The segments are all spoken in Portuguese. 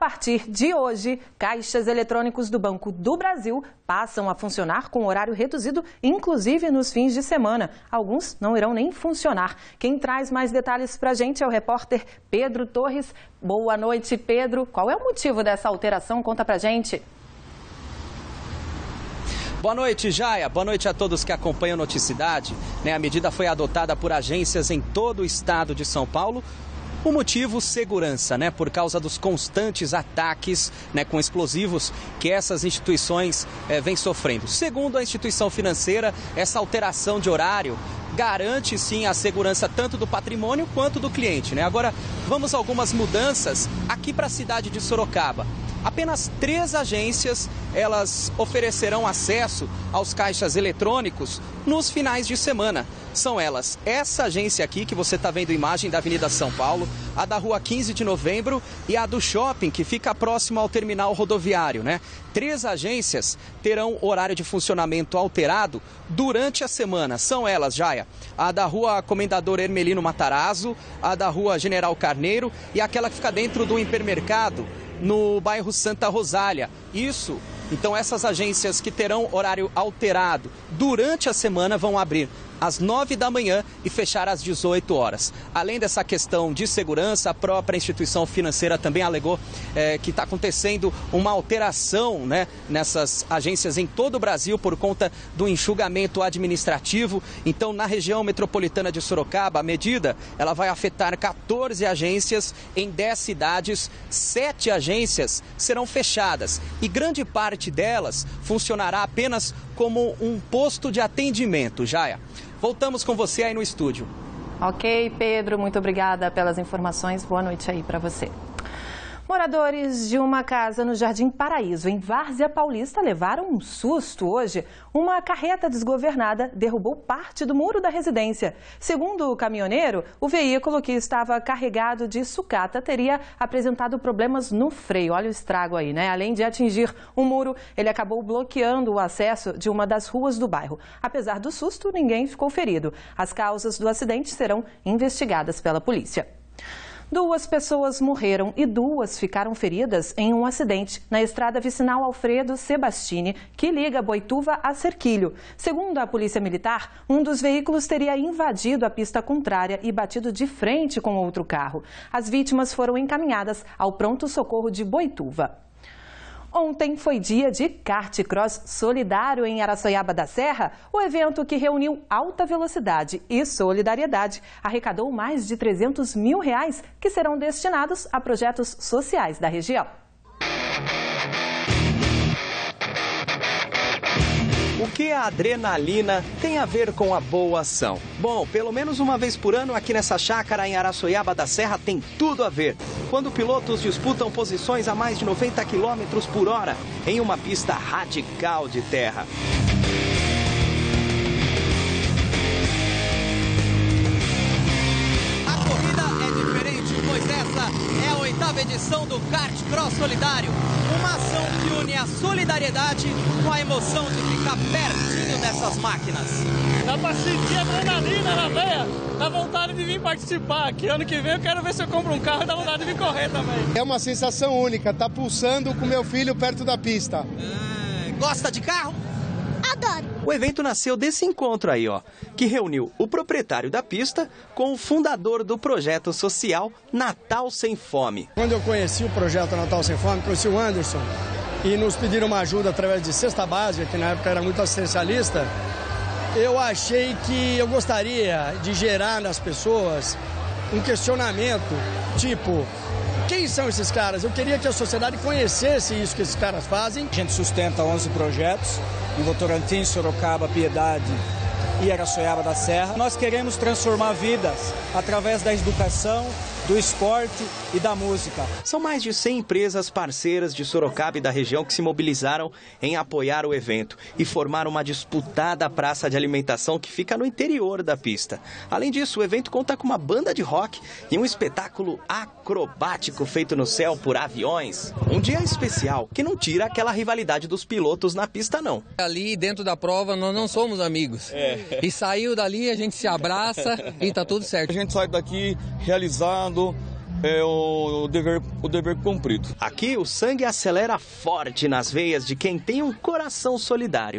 partir de hoje, caixas eletrônicos do Banco do Brasil passam a funcionar com horário reduzido, inclusive nos fins de semana. Alguns não irão nem funcionar. Quem traz mais detalhes para a gente é o repórter Pedro Torres. Boa noite, Pedro. Qual é o motivo dessa alteração? Conta pra gente. Boa noite, Jaia. Boa noite a todos que acompanham Noticidade. A medida foi adotada por agências em todo o estado de São Paulo. O motivo, segurança, por causa dos constantes ataques com explosivos que essas instituições vêm sofrendo. Segundo a instituição financeira, essa alteração de horário garante sim a segurança tanto do patrimônio quanto do cliente. Agora, vamos a algumas mudanças aqui para a cidade de Sorocaba. Apenas 3 agências, elas oferecerão acesso aos caixas eletrônicos nos finais de semana. São elas, essa agência aqui, que você está vendo a imagem da Avenida São Paulo, a da Rua 15 de Novembro e a do Shopping, que fica próximo ao terminal rodoviário, 3 agências terão horário de funcionamento alterado durante a semana. São elas, Jaia, a da Rua Comendador Hermelino Matarazzo, a da Rua General Carneiro e aquela que fica dentro do hipermercado, no bairro Santa Rosália. Então essas agências que terão horário alterado durante a semana vão abrir às 9 da manhã e fechar às 18 horas. Além dessa questão de segurança, a própria instituição financeira também alegou que está acontecendo uma alteração nessas agências em todo o Brasil por conta do enxugamento administrativo. Então, na região metropolitana de Sorocaba, a medida ela vai afetar 14 agências em 10 cidades. 7 agências serão fechadas e grande parte delas funcionará apenas como um posto de atendimento. Jaia, voltamos com você aí no estúdio. Ok, Pedro, muito obrigada pelas informações. Boa noite aí para você. Moradores de uma casa no Jardim Paraíso, em Várzea Paulista, levaram um susto hoje. Uma carreta desgovernada derrubou parte do muro da residência. Segundo o caminhoneiro, o veículo que estava carregado de sucata teria apresentado problemas no freio. Olha o estrago aí, Além de atingir o muro, ele acabou bloqueando o acesso de uma das ruas do bairro. Apesar do susto, ninguém ficou ferido. As causas do acidente serão investigadas pela polícia. 2 pessoas morreram e 2 ficaram feridas em um acidente na estrada vicinal Alfredo Sebastini, que liga Boituva a Cerquilho. Segundo a Polícia Militar, um dos veículos teria invadido a pista contrária e batido de frente com outro carro. As vítimas foram encaminhadas ao pronto-socorro de Boituva. Ontem foi dia de kart cross solidário em Araçoiaba da Serra. O evento, que reuniu alta velocidade e solidariedade, arrecadou mais de R$300 mil que serão destinados a projetos sociais da região. O que a adrenalina tem a ver com a boa ação? Bom, pelo menos uma vez por ano aqui nessa chácara em Araçoiaba da Serra tem tudo a ver. Quando pilotos disputam posições a mais de 90 km por hora em uma pista radical de terra. A corrida é diferente, pois essa é a 8ª edição do Kart Cross Solidário. Uma ação que une a solidariedade com a emoção de ficar pertinho dessas máquinas. Dá pra sentir a adrenalina na veia, dá vontade de vir participar aqui. Ano que vem eu quero ver se eu compro um carro e dá vontade de vir correr também. É uma sensação única, tá pulsando com meu filho perto da pista. Gosta de carro? Adoro. O evento nasceu desse encontro aí, que reuniu o proprietário da pista com o fundador do projeto social Natal Sem Fome. Quando eu conheci o projeto Natal Sem Fome, conheci o Anderson e nos pediram uma ajuda através de cesta básica, que na época era muito assistencialista, eu achei que eu gostaria de gerar nas pessoas um questionamento, tipo, quem são esses caras? Eu queria que a sociedade conhecesse isso que esses caras fazem. A gente sustenta 11 projetos em Votorantim, Sorocaba, Piedade e Araçoiaba da Serra. Nós queremos transformar vidas através da educação, do esporte e da música. São mais de 100 empresas parceiras de Sorocaba e da região que se mobilizaram em apoiar o evento e formar uma disputada praça de alimentação que fica no interior da pista. Além disso, o evento conta com uma banda de rock e um espetáculo acrobático feito no céu por aviões. Um dia especial que não tira aquela rivalidade dos pilotos na pista, não. Ali dentro da prova nós não somos amigos. E saiu dali, a gente se abraça e tá tudo certo. A gente sai daqui realizado, é o dever cumprido. Aqui o sangue acelera forte nas veias de quem tem um coração solidário.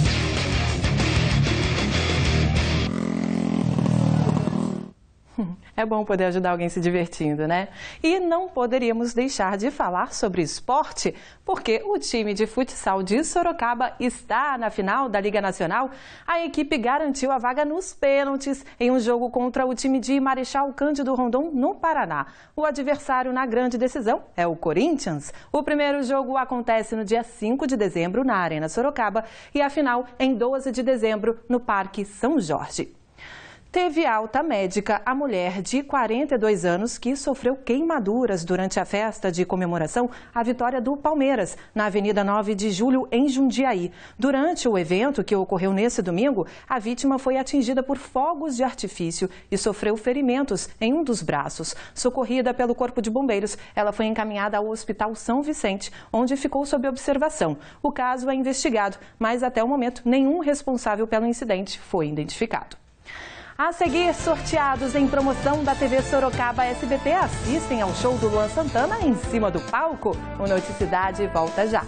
É bom poder ajudar alguém se divertindo, né? E não poderíamos deixar de falar sobre esporte, porque o time de futsal de Sorocaba está na final da Liga Nacional. A equipe garantiu a vaga nos pênaltis em um jogo contra o time de Marechal Cândido Rondon, no Paraná. O adversário na grande decisão é o Corinthians. O primeiro jogo acontece no dia 5 de dezembro, na Arena Sorocaba, e a final em 12 de dezembro, no Parque São Jorge. Teve alta médica a mulher de 42 anos que sofreu queimaduras durante a festa de comemoração à vitória do Palmeiras, na Avenida 9 de Julho, em Jundiaí. Durante o evento, que ocorreu nesse domingo, a vítima foi atingida por fogos de artifício e sofreu ferimentos em um dos braços. Socorrida pelo Corpo de Bombeiros, ela foi encaminhada ao Hospital São Vicente, onde ficou sob observação. O caso é investigado, mas até o momento nenhum responsável pelo incidente foi identificado. A seguir, sorteados em promoção da TV Sorocaba SBT assistem ao show do Luan Santana em cima do palco. O Noticidade volta já.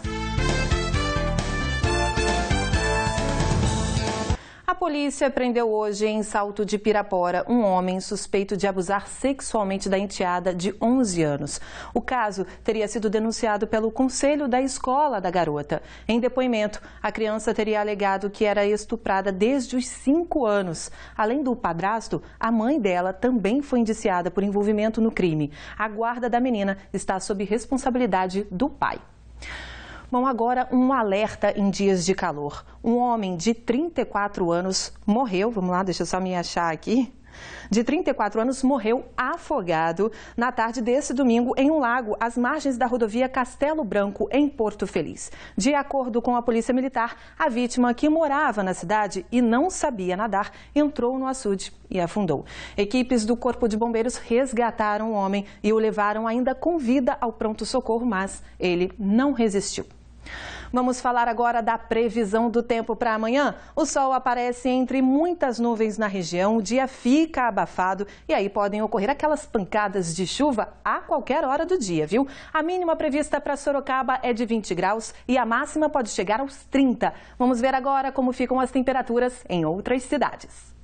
A polícia prendeu hoje em Salto de Pirapora um homem suspeito de abusar sexualmente da enteada de 11 anos. O caso teria sido denunciado pelo conselho da escola da garota. Em depoimento, a criança teria alegado que era estuprada desde os 5 anos. Além do padrasto, a mãe dela também foi indiciada por envolvimento no crime. A guarda da menina está sob responsabilidade do pai. Bom, agora um alerta em dias de calor. Um homem de 34 anos morreu, vamos lá, deixa eu só me achar aqui. De 34 anos, morreu afogado na tarde desse domingo em um lago às margens da rodovia Castelo Branco, em Porto Feliz. De acordo com a Polícia Militar, a vítima, que morava na cidade e não sabia nadar, entrou no açude e afundou. Equipes do Corpo de Bombeiros resgataram o homem e o levaram ainda com vida ao pronto-socorro, mas ele não resistiu. Vamos falar agora da previsão do tempo para amanhã. O sol aparece entre muitas nuvens na região, o dia fica abafado e aí podem ocorrer aquelas pancadas de chuva a qualquer hora do dia, viu? A mínima prevista para Sorocaba é de 20 graus e a máxima pode chegar aos 30. Vamos ver agora como ficam as temperaturas em outras cidades.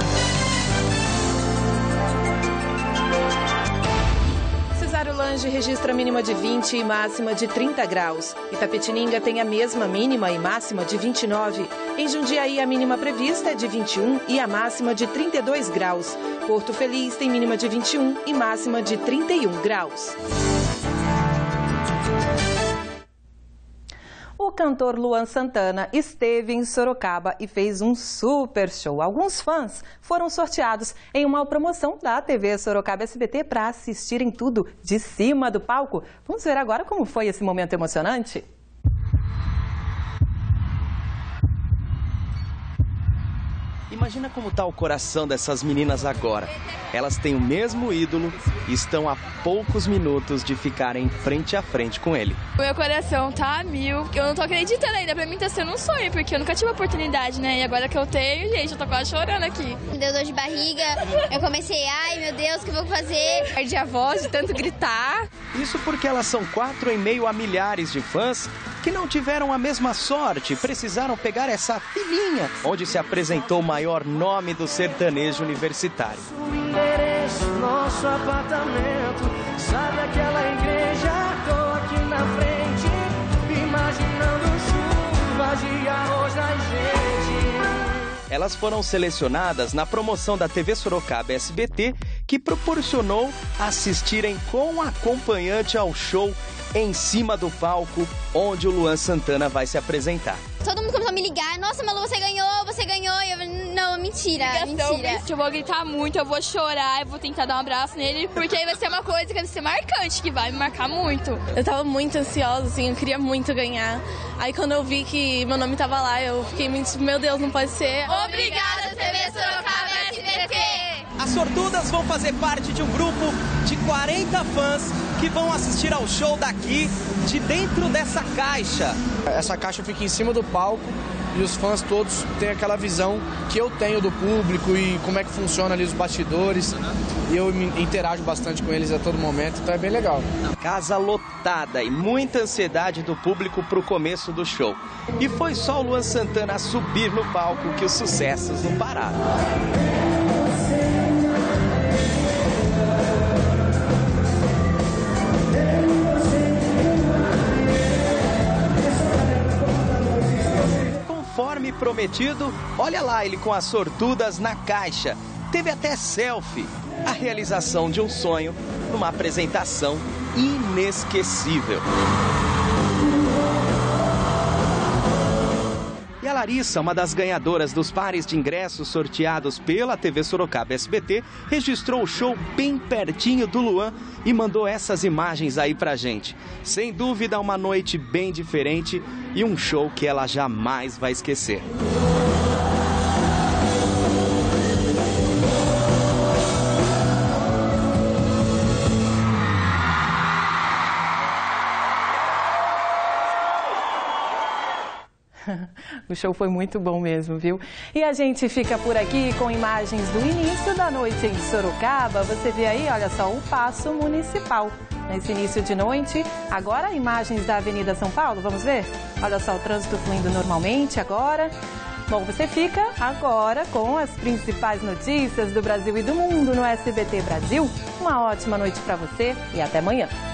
Lange registra mínima de 20 e máxima de 30 graus. Itapetininga tem a mesma mínima e máxima de 29. Em Jundiaí, a mínima prevista é de 21 e a máxima de 32 graus. Porto Feliz tem mínima de 21 e máxima de 31 graus. O cantor Luan Santana esteve em Sorocaba e fez um super show. Alguns fãs foram sorteados em uma promoção da TV Sorocaba SBT para assistirem tudo de cima do palco. Vamos ver agora como foi esse momento emocionante? Imagina como está o coração dessas meninas agora. Elas têm o mesmo ídolo e estão a poucos minutos de ficarem frente a frente com ele. Meu coração tá a mil. Eu não tô acreditando ainda. Pra mim tá sendo um sonho, porque eu nunca tive a oportunidade, né? E agora que eu tenho, gente, eu tô quase chorando aqui. Me deu dor de barriga. Eu comecei, ai meu Deus, o que eu vou fazer? Perdi a voz de tanto gritar. Isso porque elas são 4 em meio a milhares de fãs que não tiveram a mesma sorte, precisaram pegar essa filinha, onde se apresentou o maior nome do sertanejo universitário. Nosso apartamento, sabe aquela igreja? Tô aqui na frente, imaginando chuva de arroz na gente. Elas foram selecionadas na promoção da TV Sorocaba SBT, que proporcionou assistirem com acompanhante ao show em cima do palco, onde o Luan Santana vai se apresentar. Todo mundo começou a me ligar, nossa Malu, você ganhou. E eu, não, mentira. Eu vou gritar muito, eu vou chorar, eu vou tentar dar um abraço nele, porque aí vai ser uma coisa que vai ser marcante, que vai me marcar muito. Eu tava muito ansiosa, assim, eu queria muito ganhar. Aí quando eu vi que meu nome tava lá, eu fiquei muito, meu Deus, não pode ser. Obrigada, TV Sorocaba SBT! As sortudas vão fazer parte de um grupo de 40 fãs que vão assistir ao show daqui, de dentro dessa caixa. Essa caixa fica em cima do palco e os fãs todos têm aquela visão que eu tenho do público e como é que funciona ali os bastidores. E eu me interajo bastante com eles a todo momento, então é bem legal. Casa lotada e muita ansiedade do público para o começo do show. E foi só o Luan Santana subir no palco que os sucessos não pararam. Conforme prometido, olha lá ele com as sortudas na caixa. Teve até selfie. A realização de um sonho numa apresentação inesquecível. E a Larissa, uma das ganhadoras dos pares de ingressos sorteados pela TV Sorocaba SBT, registrou o show bem pertinho do Luan e mandou essas imagens aí pra gente. Sem dúvida, uma noite bem diferente e um show que ela jamais vai esquecer. O show foi muito bom mesmo, viu? E a gente fica por aqui com imagens do início da noite em Sorocaba. Você vê aí, olha só, o Paço Municipal. Nesse início de noite, agora imagens da Avenida São Paulo, vamos ver? Olha só o trânsito fluindo normalmente agora. Bom, você fica agora com as principais notícias do Brasil e do mundo no SBT Brasil. Uma ótima noite para você e até amanhã.